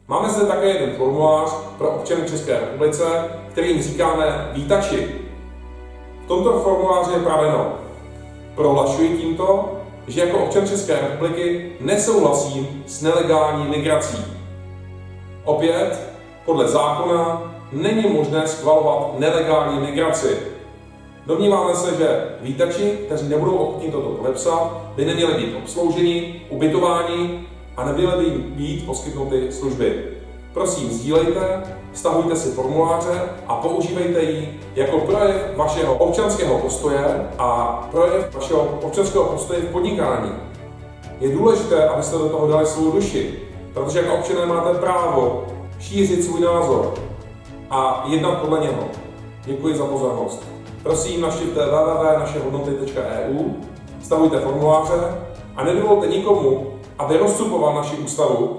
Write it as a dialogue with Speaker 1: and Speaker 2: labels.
Speaker 1: Máme zde také jeden formulář pro občany České republice, kterým říkáme vítači. V tomto formuláři je praveno: prohlašuji tímto, že jako občan České republiky nesouhlasím s nelegální migrací. Opět, podle zákona není možné schvalovat nelegální migraci. Domníváme se, že vítači, kteří nebudou ochotní toto podepsat, by neměli být obslouženi, ubytováni a neměly by být poskytnuty služby. Prosím, sdílejte, stahujte si formuláře a používejte ji jako projev vašeho občanského postoje a projev vašeho občanského postoje v podnikání. Je důležité, abyste do toho dali svou duši, protože jako občané máte právo šířit svůj názor a jednat podle něho. Děkuji za pozornost. Prosím, navštivte www.našehodnoty.eu, stahujte formuláře a nedovolte nikomu, aby rozcupoval naši ústavu